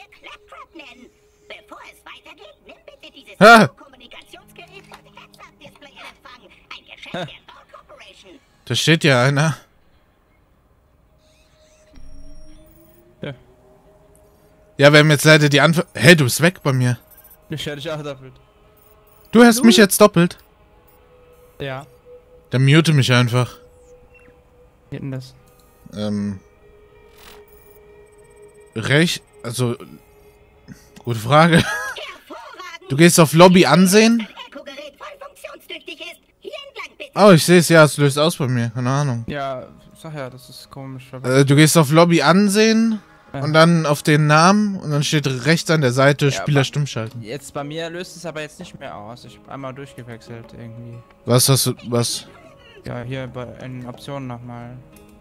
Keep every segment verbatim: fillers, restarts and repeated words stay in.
Claptrap nennen. Bevor es weitergeht, nimm bitte dieses Ha. Kommunikationsgerät und Heads-Up-Display in Empfang. Ein Geschäft der Dawn Corporation. Da steht ja einer. Ja. Ja, wir haben jetzt leider die Antwort. Hey, du bist weg bei mir. Ich höre dich auch doppelt. Du hörst mich jetzt doppelt. Ja. Dann mute mich einfach. Wie geht denn das? Ähm. Recht. Also. Gute Frage. Hervorragend. Du gehst auf Lobby ansehen. Ein Echo-Gerät voll funktionstüchtig ist. Hier entlang bitte. Oh, ich sehe es. Ja, es löst aus bei mir. Keine Ahnung. Ja, sag ja, das ist komisch. Äh, du gehst auf Lobby ansehen. Ja. Und dann auf den Namen. Und dann steht rechts an der Seite Ja, Spieler aber- stumm schalten. Jetzt bei mir löst es aber jetzt nicht mehr aus. Ich hab einmal durchgewechselt irgendwie. Was hast du. Was? Ja, hier bei in Optionen nochmal.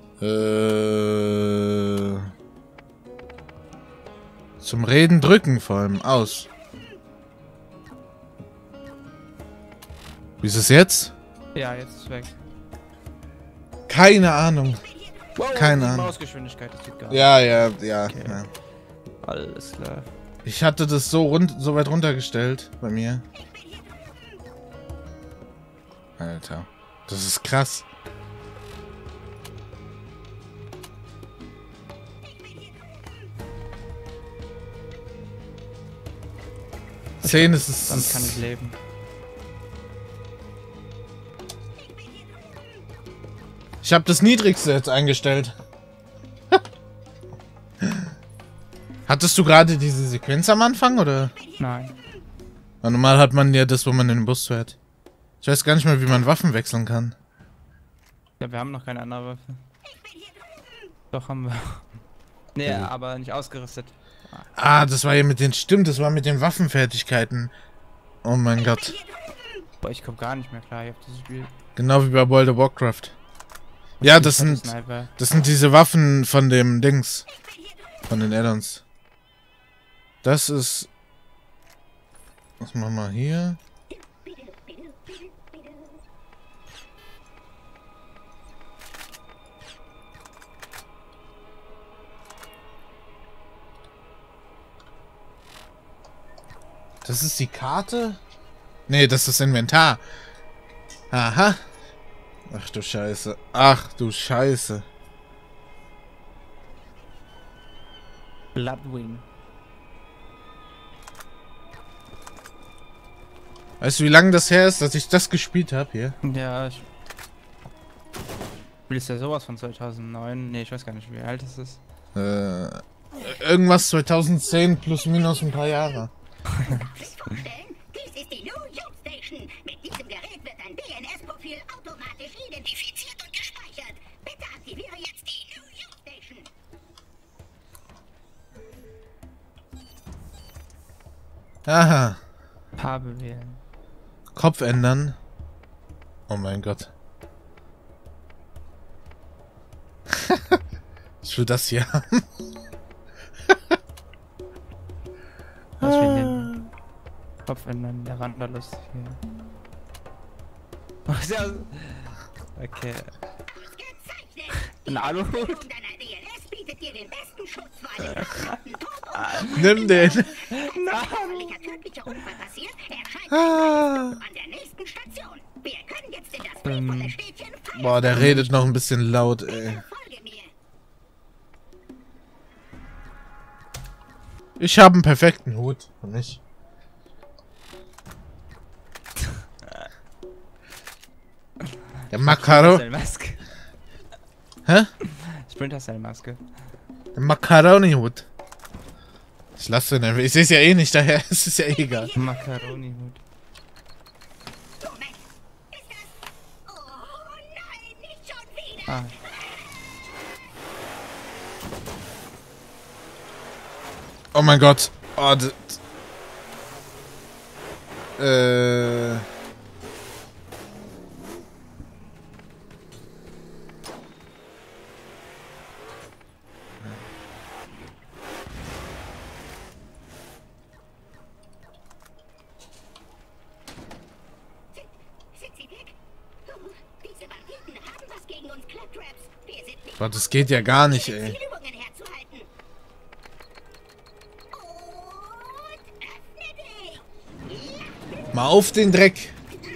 Äh. Zum Reden drücken vor allem. Aus. Wie ist es jetzt? Ja, jetzt ist es weg. Keine Ahnung. Wow, Keine die Ahnung. Mausgeschwindigkeit, das geht gar Ja, ja, ja. Okay. ja. nicht. Alles klar. Ich hatte das so, rund, so weit runtergestellt bei mir. Alter. Das ist krass. Zehn ist es. Dann kann ich leben. Ich habe das Niedrigste jetzt eingestellt. Hattest du gerade diese Sequenz am Anfang, oder? Nein. Ja, normal hat man ja das, wo man in den Bus fährt. Ich weiß gar nicht mehr, wie man Waffen wechseln kann. Ja, wir haben noch keine andere Waffe. Doch, haben wir. Nee, Ja, gut. aber nicht ausgerüstet. Ah, das war ja mit den... Stimmt, das war mit den Waffenfertigkeiten. Oh mein Gott. Boah, ich komm gar nicht mehr klar hier auf dieses Spiel. Genau wie bei World of Warcraft. Ja, das sind... Sniper. Das sind diese Waffen von dem Dings. Von den Add-ons. Das ist... Was machen wir hier? Das ist die Karte? Nee, das ist das Inventar. Aha. Ach du Scheiße. Ach du Scheiße. Bloodwing. Weißt du, wie lange das her ist, dass ich das gespielt habe hier? Ja, ich. Spiel ist ja sowas von zweitausendneun. Nee, ich weiß gar nicht, wie alt es ist. Äh, irgendwas zweitausendzehn plus minus ein paar Jahre. Sich vorstellen, dies ist die New York Station. Mit diesem Gerät wird ein D N S-Profil automatisch identifiziert und gespeichert. Bitte aktiviere jetzt die New York Station. Aha. Farbe wählen. Kopf ändern. Oh mein Gott. Ich will das hier haben. Was wir nennen. Kopf ändern, der Wanderlust hier. Ach, ja. Okay. Ausgezeichnet. Ein Aluhut. Und deiner D N S bietet dir den besten Schutz vor einem vertrauten Tod. Nimm den. Ein tödlicher Unfall passiert, erscheint Ah. an der nächsten Station. Wir können jetzt in das Ähm. friedvolle Städtchen feiern. Boah, der redet noch ein bisschen laut, ey. Folge mir. Ich habe einen perfekten Hut für mich. Der Macaro. Splinter Cell Maske. Hä? Splinter Cell Maske. Der Macaroni-Hut. Ich lasse den einfach. Ich sehe es ja eh nicht, daher ist es ja eh egal. Macaroni-Hut. Moment. Ist das... Oh nein, nicht schon wieder. Ah, Oh mein Gott. Oh, d äh. Sind sie weg? Oh, diese Banditen haben was gegen uns Claptraps. Wir sind nicht... Boah, das geht ja gar nicht, ey. Zielübungen herzuhalten. Oh Mal auf den Dreck.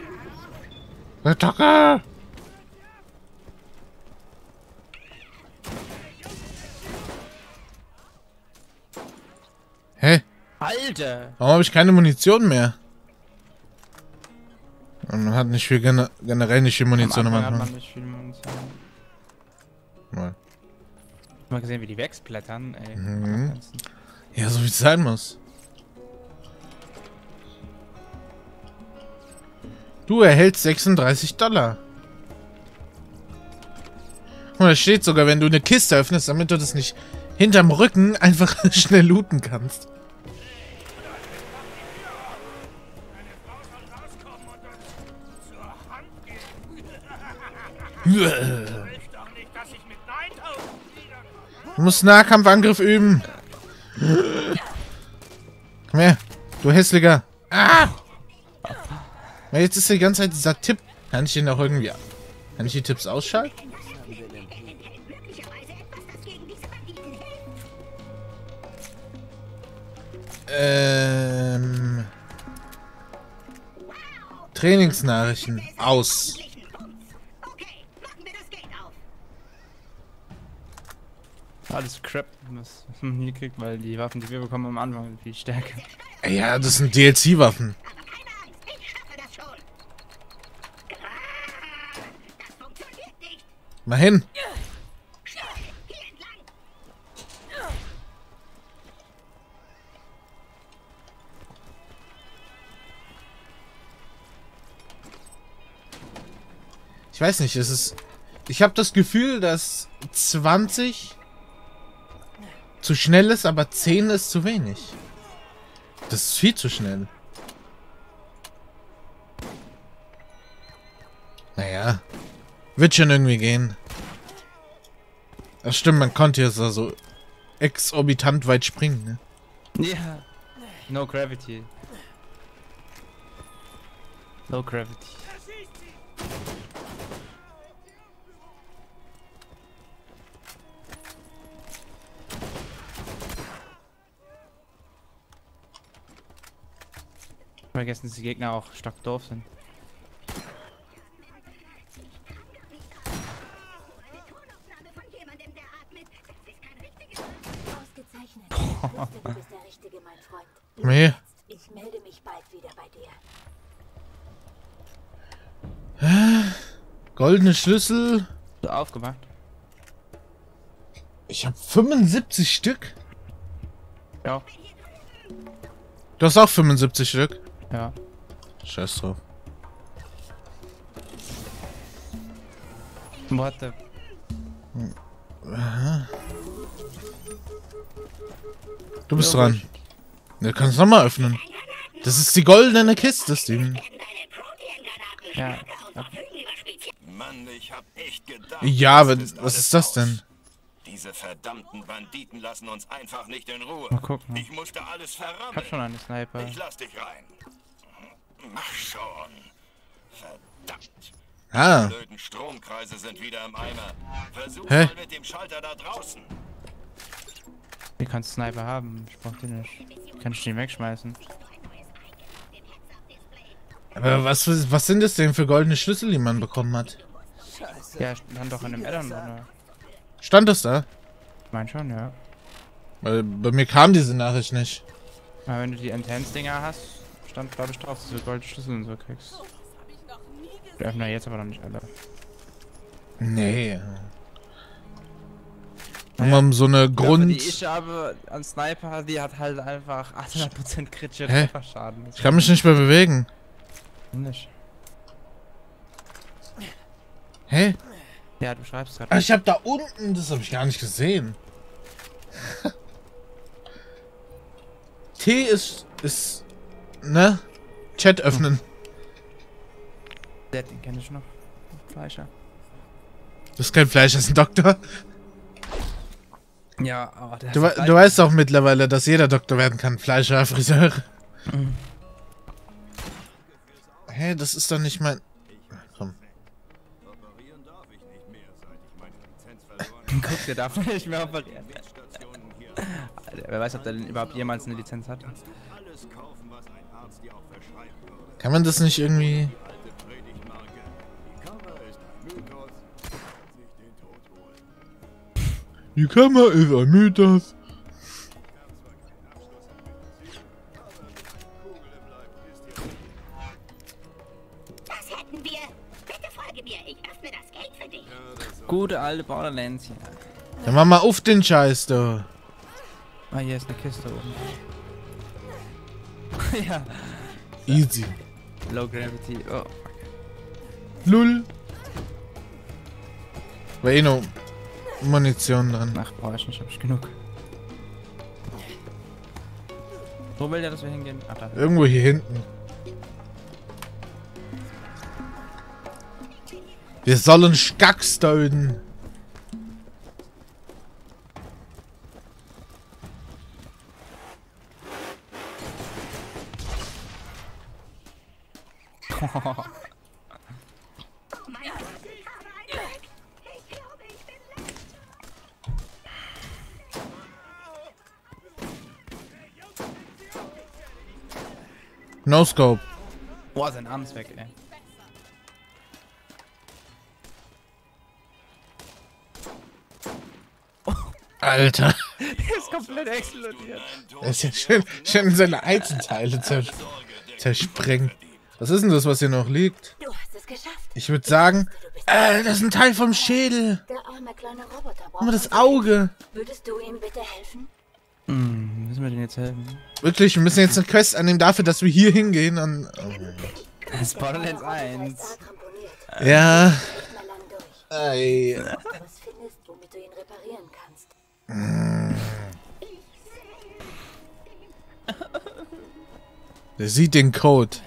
Attacke! Hä? Alter! Warum habe ich keine Munition mehr? Man hat nicht viel gener generell nicht viel Munition am Am Anfang Anfang. hat man nicht viel Munition. Mal. Mal gesehen, wie die wegblättern, ey. Mhm. Ja, so wie es sein muss. Du erhältst sechsunddreißig Dollar. Und da steht sogar, wenn du eine Kiste öffnest, damit du das nicht hinterm Rücken einfach schnell looten kannst. Du musst Nahkampfangriff üben. Komm her, du hässlicher. Ah! Ja, jetzt ist die ganze Zeit dieser Tipp. Kann ich den auch irgendwie... Kann ich die Tipps ausschalten? Ähm... Trainingsnachrichten. Aus. Alles Crap, was was man hier kriegt, weil die Waffen, die wir bekommen am Anfang, sind viel stärker. Ja, das sind D L C-Waffen. Mal hin. Ich weiß nicht, es ist... Ich habe das Gefühl, dass zwanzig zu schnell ist, aber zehn ist zu wenig. Das ist viel zu schnell. Naja. Wird schon irgendwie gehen. Das stimmt, man konnte jetzt so exorbitant weit springen, ne? Ja. No gravity. No gravity. Vergessen, dass die Gegner auch stark doof sind. Ausgezeichnet. Ich wusste, du bist der Richtige, mein Freund. Nee. Ich melde mich bald wieder bei dir. Goldene Schlüssel. So aufgemacht. Ich habe fünfundsiebzig Stück. Ja. Du hast auch fünfundsiebzig Stück. Ja. Scheiß drauf. Warte. Du bist dran. Du kannst nochmal öffnen. Das ist die goldene Kiste, Steven. Ja. Mann, ich hab echt gedacht. Ja, aber das ist was alles ist das aus. denn? Diese verdammten Banditen lassen uns einfach nicht in Ruhe. Mal gucken. Ich musste alles Ich hab verrammeln. schon eine Sniper. Ich lass dich rein. Mach schon. Verdammt. Ah. Die blöden Stromkreise sind wieder im Eimer. Versuch Hä? mal mit dem Schalter da draußen. Du kannst Sniper haben. Ich brauch den nicht. Kann ich den wegschmeißen. Aber was, was sind das denn für goldene Schlüssel, die man bekommen hat? Ja, stand doch in dem Addon, oder? Stand das da? Ich mein schon, ja. Weil bei mir kam diese Nachricht nicht. Aber wenn du die Intense-Dinger hast, stand glaube ich drauf, dass du goldene Schlüssel und so kriegst. Wir öffnen ja jetzt aber noch nicht alle. Nee. Naja. Um so eine Grund... Die ich habe an Sniper, die hat halt einfach achthundert Prozent kritische Hä? Trefferschaden. Ich kann mich nicht mehr bewegen. Nicht. Hä? Ja, du schreibst gerade. Ah, ich hab da unten... Das habe ich gar nicht gesehen. T ist... ist... Ne? Chat öffnen. Der, den kenne ich noch. Fleischer. Das ist kein Fleisch, das ist ein Doktor. Ja, aber der Du, we- du weißt auch mittlerweile, dass jeder Doktor werden kann. Fleischer, Friseur. Mhm. Hä, das ist doch nicht mein... Komm. Operieren darf ich nicht mehr, seit ich meine Lizenz verloren Guck, der darf nicht mehr operieren. Stationen hier. Alter, wer weiß, ob der denn überhaupt jemals eine Lizenz hat. Alles kaufen, was ein Arzt dir auch verschreiben würde. Kann man das nicht irgendwie... Die alte Predigtmarke. Die Kammer ist ein Mythos. Sich den Tod holen. Die Kammer ist ein Mythos. Das hätten wir. Bitte folge mir. Ich öffne das Gate für dich. Gute alte Borderlands hier. Dann mach mal auf den Scheiß da. Ah, hier ist eine Kiste oben. Ja. Easy. Low Gravity. Oh. Lull. War eh noch Munition dran. Ach, brauche ich nicht, hab ich genug. Wo will der, dass wir hingehen? Ach, da. Irgendwo hier hinten. Wir sollen Stacks töten. Oh mein Gott, ich habe einen Weg. Ich glaube, ich bin letzter. No Scope. Boah, sein Arm ist weg, ey. Alter. Der ist komplett explodiert. Er ist ja schön, schön seine Einzelteile zers zersprengt. Was ist denn das, was hier noch liegt? Du hast es geschafft. Ich würde sagen, äh, das ist ein Teil vom Schädel. Der arme kleine Roboter Guck mal, braucht... das Auge. Würdest du ihm bitte helfen? Hm, müssen wir denn jetzt helfen? Wirklich, wir müssen jetzt eine Quest annehmen dafür, dass wir hier hingehen und... Oh mein Gott. Das ist Borderlands Roboter ist eins. arg ramponiert. Ja. Nicht mehr lang durch. Ey. Ob du was findest, womit du ihn reparieren kannst. Der sieht den Code.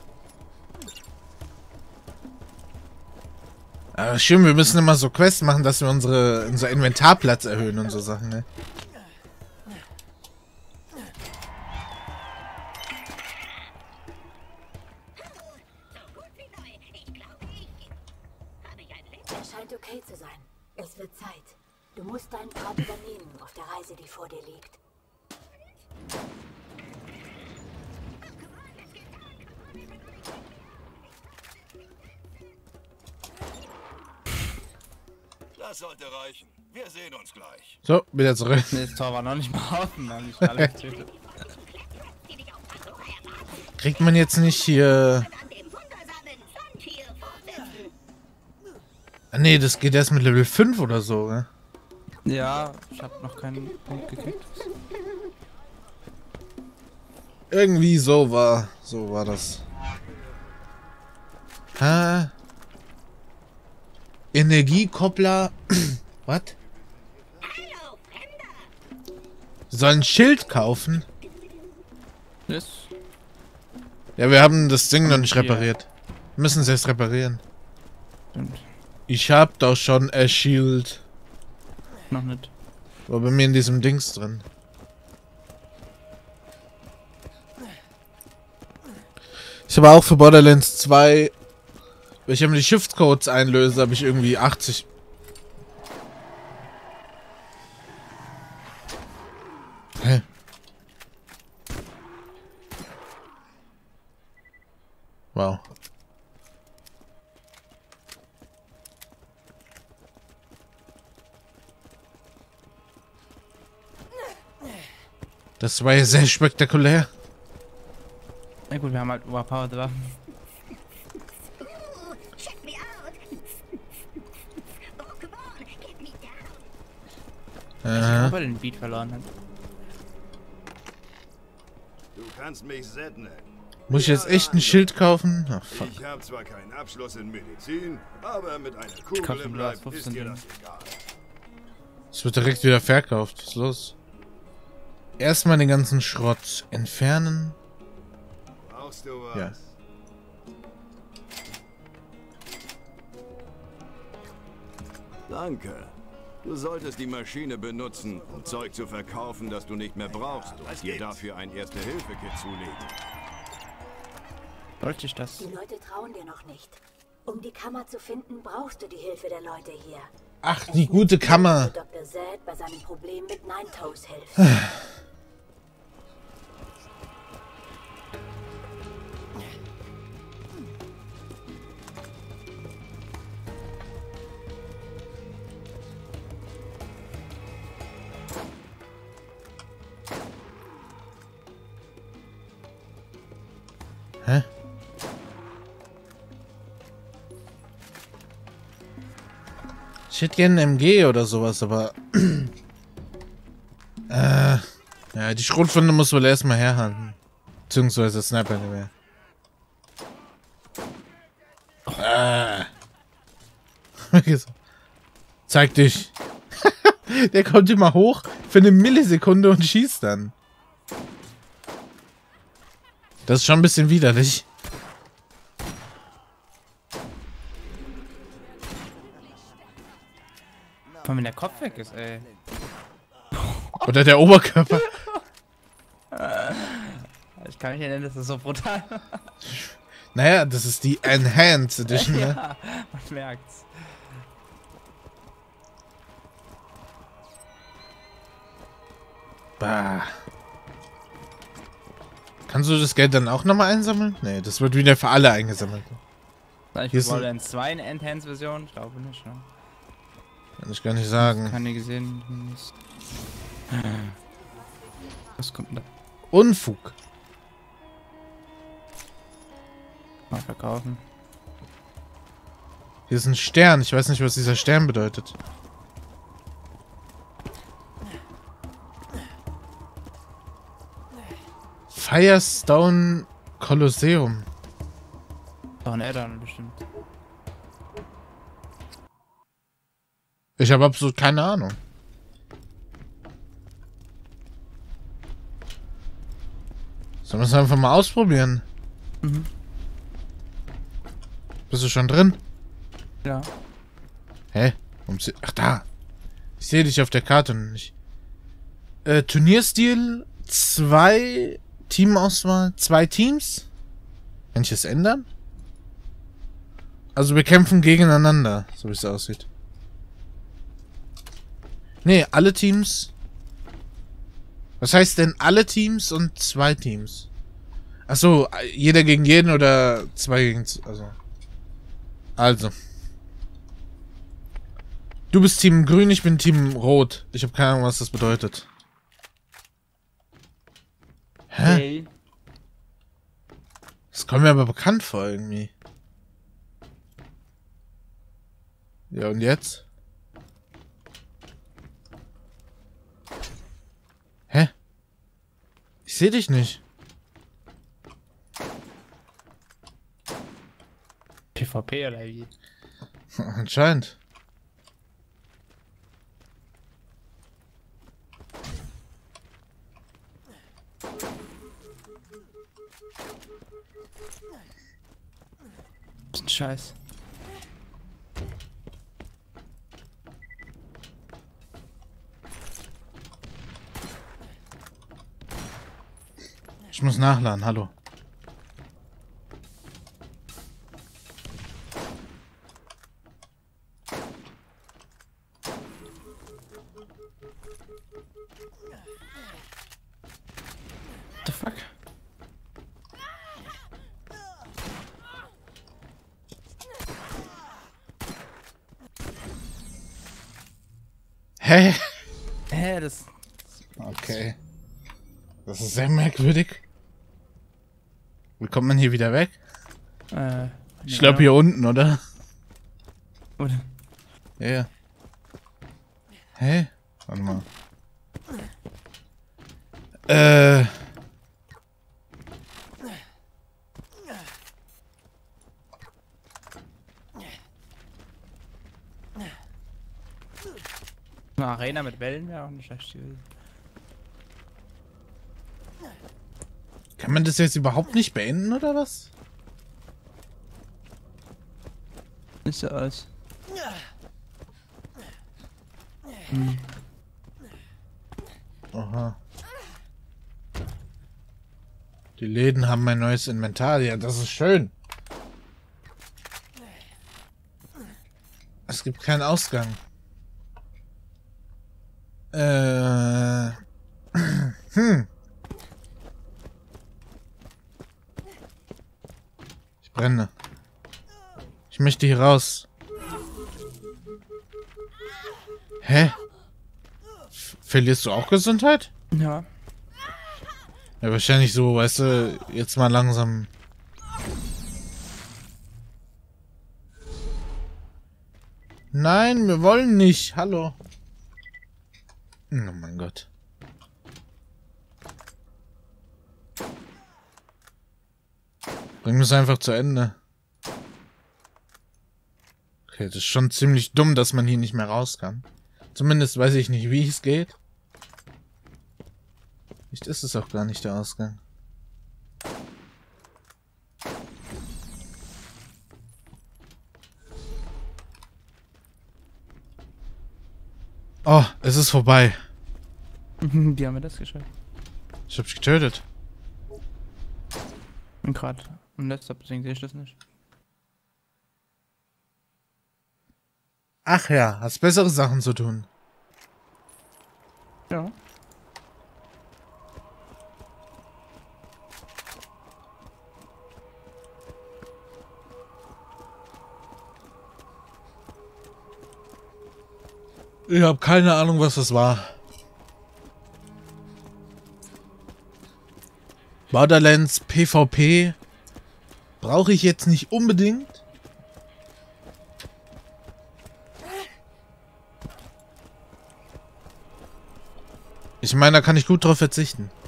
Aber schön, wir müssen immer so Quests machen, dass wir unsere, unser Inventarplatz erhöhen und so Sachen, ne? So gut wie neu. Ich glaube, ich habe ich ein Leben. Es scheint okay zu sein. Es wird Zeit. Du musst deinen Part übernehmen auf der Reise, die vor dir liegt. Das sollte reichen. Wir sehen uns gleich. So, wieder zurück. Nee, das Tor war noch nicht mal offen, man. Ich alle getötet. Kriegt man jetzt nicht hier... An dem wundersamen Frontier fortsetzen. Ah, nee, das geht erst mit Level fünf oder so, ne? Ja, ich hab noch keinen Punkt gekriegt. Irgendwie so war... So war das. Ha? Energiekoppler... Was? Hallo, Fremder. Wir sollen ein Schild kaufen? Yes. Ja, wir haben das Ding noch nicht hier. repariert. Wir müssen es erst reparieren. Stimmt. Ich hab doch schon ein Shield. Noch nicht. War bei mir in diesem Dings drin. Ich habe auch für Borderlands zwei... Wenn ich immer die Shift-Codes einlöse, habe ich irgendwie achtzig... Hä? Wow. Das war ja sehr spektakulär. Na gut, wir haben halt overpowered Waffen. Ooh, check me out. Oh, come on, get me down. Aha. Ob er den Beat verloren hat. Du kannst mich Zed nennen. Muss ich jetzt echt ein Schild kaufen? Ach, fuck. Ich habe zwar keinen Abschluss in Medizin, aber mit einer kauf Kugel den im Blas Leib fünfzehn ist dir Ding. das egal. Es wird direkt wieder verkauft. Was ist los? Erstmal den ganzen Schrott entfernen. Brauchst du was? Ja. Danke. Du solltest die Maschine benutzen, um Zeug zu verkaufen, das du nicht mehr brauchst, und dir dafür ein Erste-Hilfe-Kit zulegen. Sollte ich das? Die Leute trauen dir noch nicht. Um die Kammer zu finden, brauchst du die Hilfe der Leute hier. Ach, die gute Kammer. Wo Doktor Zed bei seinem Problem mit Nine Toes hilft. Ich hätte gerne einen M G oder sowas, aber... äh, ja, die Schrotflinte muss wohl erstmal herhalten. Beziehungsweise Sniper nicht mehr. Äh. Zeig dich. Der kommt immer hoch für eine Millisekunde und schießt dann. Das ist schon ein bisschen widerlich. Komm, wenn der Kopf weg ist, ey. Oder der Oberkörper. Ich kann mich erinnern, das ist so brutal. Naja, das ist die Enhanced Edition, ne? Ja, man merkt's. Bah. Kannst du das Geld dann auch nochmal einsammeln? Nee, das wird wieder für alle eingesammelt. Ich Hier ist Borderlands zwei eine Enhanced-Version? Ich glaube nicht, ne? Kann ich gar nicht sagen. Keine gesehen. Was kommt denn da? Unfug. Mal verkaufen. Hier ist ein Stern. Ich weiß nicht, was dieser Stern bedeutet. Firestone Kolosseum. Doch ein Add-on bestimmt. Ich habe absolut keine Ahnung. Sollen wir es einfach mal ausprobieren? Mhm. Bist du schon drin? Ja. Hä? Warum sie- Ach, da. Ich sehe dich auf der Karte noch nicht. Äh, Turnierstil, zwei Teamauswahl, zwei Teams? Kann ich das ändern? Also wir kämpfen gegeneinander, so wie es aussieht. Nee, alle Teams. Was heißt denn alle Teams und zwei Teams? Achso, jeder gegen jeden oder zwei gegen... z- Also. Also. Du bist Team Grün, ich bin Team Rot. Ich habe keine Ahnung, was das bedeutet. Hä? Hey. Das kommt mir aber bekannt vor irgendwie. Ja, und jetzt? Hä? Ich sehe dich nicht. PvP oder wie? Anscheinend. Das ist ein Scheiß. Ich muss nachladen, hallo. What the fuck? Hä? Hä, das... Okay. Das ist sehr merkwürdig. Wie kommt man hier wieder weg? Äh... Ich glaube hier unten, oder? Oder? Ja, ja. Hä? Warte mal. Äh... Eine Arena mit Wellen wäre auch nicht schlecht gewesen. Kann man das jetzt überhaupt nicht beenden, oder was? Nicht so aus. Aha. Die Läden haben ein neues Inventar. Ja, das ist schön. Es gibt keinen Ausgang. Äh. Hm. Ich brenne. Ich möchte hier raus. Hä? F- Verlierst du auch Gesundheit? Ja. Ja, wahrscheinlich so, weißt du, jetzt mal langsam. Nein, wir wollen nicht. Hallo. Oh mein Gott. Bringen wir es einfach zu Ende. Okay, das ist schon ziemlich dumm, dass man hier nicht mehr raus kann. Zumindest weiß ich nicht, wie es geht. Vielleicht ist es auch gar nicht der Ausgang. Oh, es ist vorbei. Wie haben wir das geschafft? Ich hab dich getötet. Und gerade im Laptop, deswegen sehe ich das nicht. Ach ja, hast bessere Sachen zu tun. Ja. Ich habe keine Ahnung, was das war. Borderlands PvP brauche ich jetzt nicht unbedingt. Ich meine, da kann ich gut drauf verzichten.